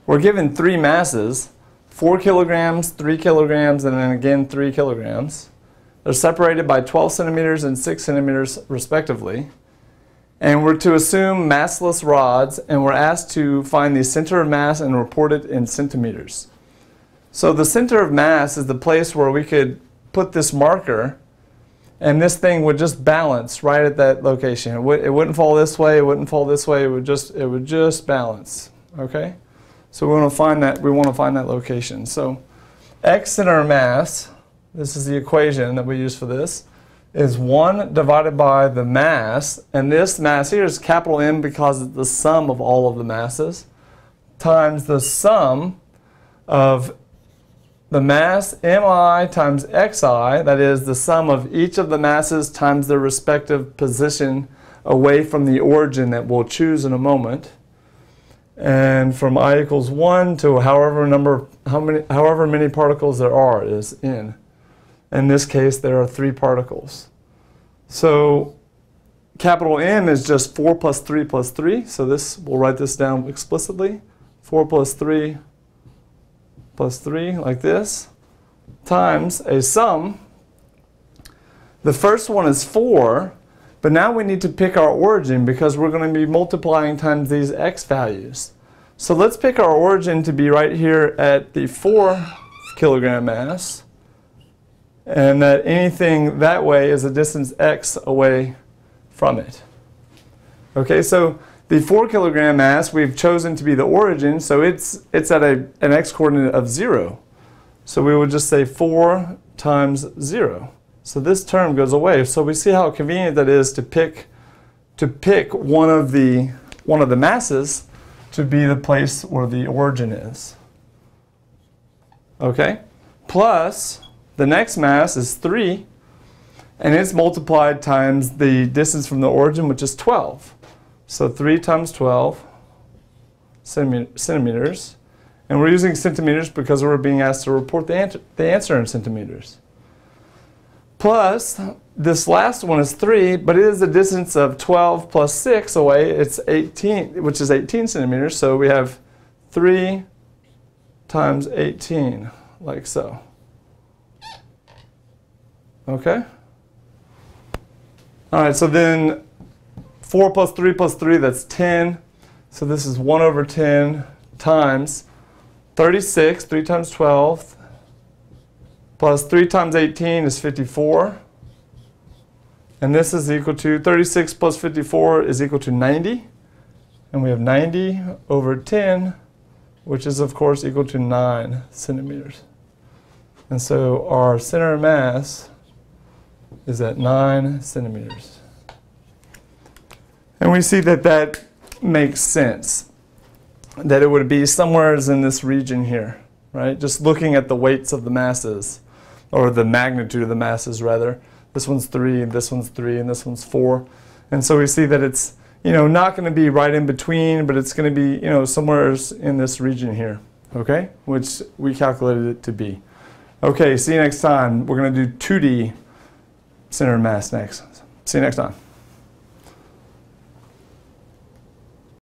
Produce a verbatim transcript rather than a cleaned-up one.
we're given three masses, four kilograms, three kilograms, and then again three kilograms. They're separated by twelve centimeters and six centimeters respectively. And we're to assume massless rods, and we're asked to find the center of mass and report it in centimeters. So the center of mass is the place where we could put this marker, and this thing would just balance right at that location. It, would, it wouldn't fall this way, it wouldn't fall this way, it would just, it would just balance, okay? So we want to find that, we want to find that location. So X center of mass, this is the equation that we use for this, is one divided by the mass, and this mass here is capital M because it's the sum of all of the masses, times the sum of the mass mi times xi, that is the sum of each of the masses times their respective position away from the origin that we'll choose in a moment. And from I equals one to however number, how many, however many particles there are is in. In this case, there are three particles. So capital M is just four plus three plus three. So this, we'll write this down explicitly. four plus three plus three, like this, times a sum. The first one is four, but now we need to pick our origin because we're going to be multiplying times these x values. So let's pick our origin to be right here at the four kilogram mass, and that anything that way is a distance x away from it. Okay, so the four kilogram mass we've chosen to be the origin, so it's, it's at a, an x coordinate of zero. So we would just say four times zero. So this term goes away. So we see how convenient that is to pick, to pick one of the, one of the masses to be the place where the origin is. Okay, plus the next mass is three, and it's multiplied times the distance from the origin, which is twelve. So three times twelve centimeters. And we're using centimeters because we're being asked to report the, answer, the answer in centimeters. Plus, this last one is three, but it is a distance of twelve plus six away. It's eighteen, which is eighteen centimeters. So we have three times eighteen, like so. Okay? All right, so then four plus three plus three, that's ten. So this is one over ten times thirty-six, three times twelve, plus three times eighteen is fifty-four. And this is equal to, thirty-six plus fifty-four is equal to ninety. And we have ninety over ten, which is of course equal to nine centimeters. And so our center of mass is at nine centimeters. And we see that that makes sense, that it would be somewhere in this region here, right? Just looking at the weights of the masses, or the magnitude of the masses rather. This one's three, and this one's three, and this one's four. And so we see that it's, you know, not going to be right in between, but it's going to be, you know, somewhere in this region here, okay? Which we calculated it to be. Okay, see you next time. We're going to do two D center of mass next. See you next time.